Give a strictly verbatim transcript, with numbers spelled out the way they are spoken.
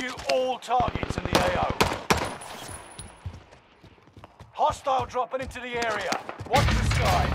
Execute all targets in the A O. Hostile dropping into the area. Watch the skies.